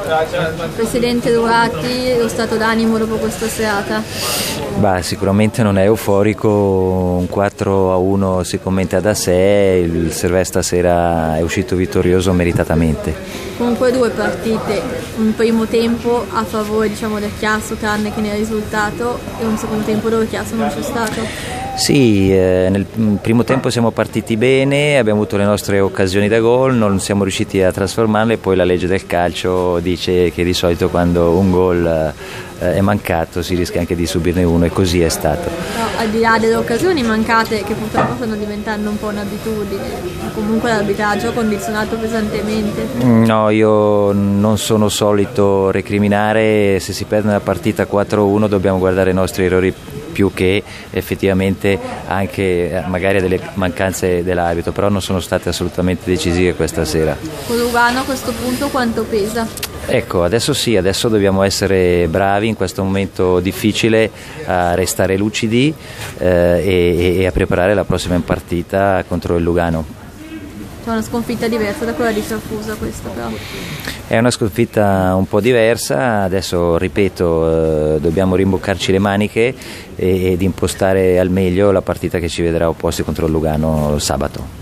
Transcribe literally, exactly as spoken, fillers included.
Presidente Durati, lo stato d'animo dopo questa serata? Bah, sicuramente non è euforico, un quattro a uno si commenta da sé, il Servette stasera è uscito vittorioso meritatamente. Comunque due partite, un primo tempo a favore, diciamo, del Chiasso tranne che nel risultato, e un secondo tempo dove Chiasso non c'è stato. Sì, eh, nel primo tempo siamo partiti bene, abbiamo avuto le nostre occasioni da gol, non siamo riusciti a trasformarle, poi la legge del calcio dice che di solito quando un gol eh, è mancato si rischia anche di subirne uno, e così è stato. No, al di là delle occasioni mancate, che purtroppo stanno diventando un po' un'abitudine, comunque l'arbitraggio ha condizionato pesantemente. No, io non sono solito recriminare, se si perde una partita quattro a uno dobbiamo guardare i nostri errori più che effettivamente anche magari delle mancanze dell'arbitro, però non sono state assolutamente decisive questa sera. Con Lugano a questo punto quanto pesa? Ecco, adesso sì, adesso dobbiamo essere bravi in questo momento difficile a restare lucidi eh, e, e a preparare la prossima partita contro il Lugano. C'è una sconfitta diversa da quella di Siracusa questa però. È una sconfitta un po' diversa, adesso ripeto eh, dobbiamo rimboccarci le maniche ed impostare al meglio la partita che ci vedrà opposti contro il Lugano sabato.